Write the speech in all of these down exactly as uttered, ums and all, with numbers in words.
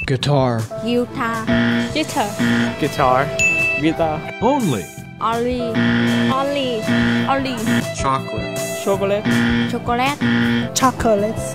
Guitar. Guitar. Guitar. Guitar. Guitar. Only. Only. Only. Only. Chocolate. Chocolate. Chocolate. Chocolates.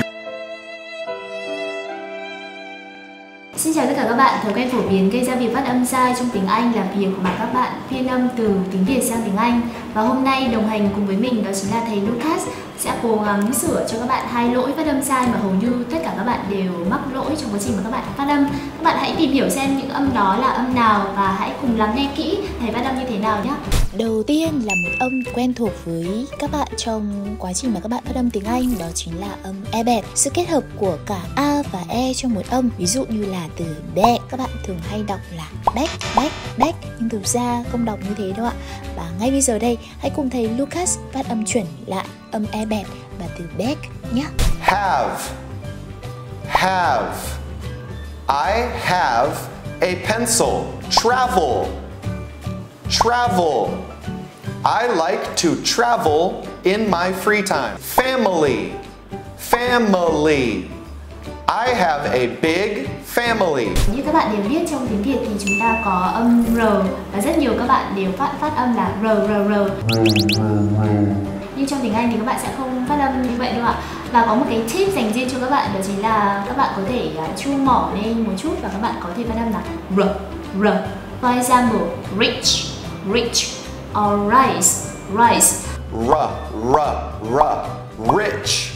Xin chào tất cả các bạn. Thói quen phổ biến gây ra việc phát âm sai trong tiếng Anh là việc mà các bạn phiên âm từ tiếng Việt sang tiếng Anh. Và hôm nay đồng hành cùng với mình đó chính là thầy Lucas sẽ cố gắng sửa cho các bạn hai lỗi phát âm sai mà hầu như tất cả các bạn đều mắc lỗi trong quá trình mà các bạn phát âm. Các bạn hãy tìm hiểu xem những âm đó là âm nào và hãy cùng lắng nghe kỹ thầy phát âm như thế nào nhé. Đầu tiên là một âm quen thuộc với các bạn trong quá trình mà các bạn phát âm tiếng Anh, đó chính là âm e bẹt. Sự kết hợp của cả a và e trong một âm. Ví dụ như là từ back, các bạn thường hay đọc là back, back, back, nhưng thực ra không đọc như thế đâu ạ. Và ngay bây giờ đây, hãy cùng thầy Lucas phát âm chuẩn lại âm e bẹt và từ back nhé. Have. Have. I have a pencil. Travel. Travel. I like to travel in my free time. Family. Family. I have a big family. Như các bạn đều biết, trong tiếng Việt thì chúng ta có âm R và rất nhiều các bạn đều phát phát âm là R R R. Nhưng trong tiếng Anh thì các bạn sẽ không phát âm như vậy đâu ạ. Và có một cái tip dành riêng cho các bạn, đó chính là các bạn có thể chu mỏ lên một chút và các bạn có thể phát âm là R R. For example, rich, rich, or rice, rice. R R R. Rich.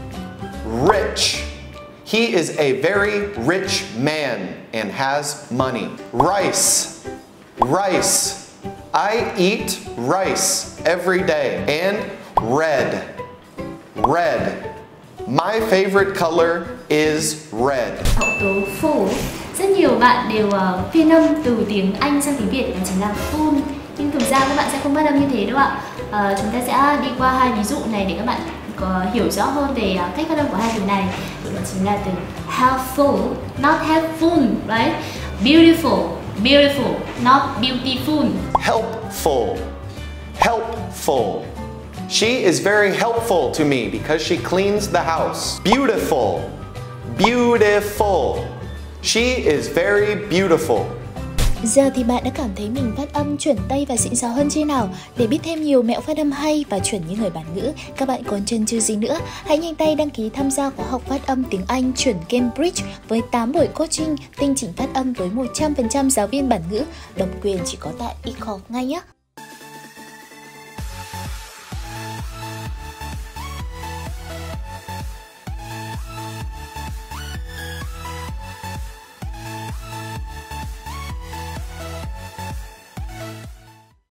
Rich. He is a very rich man and has money. Rice. Rice. I eat rice every day. And red. Red. My favorite color is red. Hậu tố full. Rất nhiều bạn đều uh, phiên âm từ tiếng Anh sang tiếng Việt, đó chính là full. Nhưng thực ra các bạn sẽ không phát âm như thế đâu ạ. Uh, chúng ta sẽ đi qua hai ví dụ này để các bạn có hiểu rõ hơn về uh, cách phát âm của hai từ này. Đó chính là từ helpful, not helpful, right? Beautiful, beautiful, not beautiful. Helpful. Helpful. She is very helpful to me because she cleans the house. Beautiful. Beautiful. She is very beautiful. Giờ thì bạn đã cảm thấy mình phát âm chuẩn tay và xịn sò hơn chưa nào? Để biết thêm nhiều mẹo phát âm hay và chuẩn như người bản ngữ, các bạn còn chần chừ gì nữa? Hãy nhanh tay đăng ký tham gia khóa học phát âm tiếng Anh chuẩn Cambridge với tám buổi coaching tinh chỉnh phát âm với một trăm phần trăm giáo viên bản ngữ, độc quyền chỉ có tại eCall ngay nhé!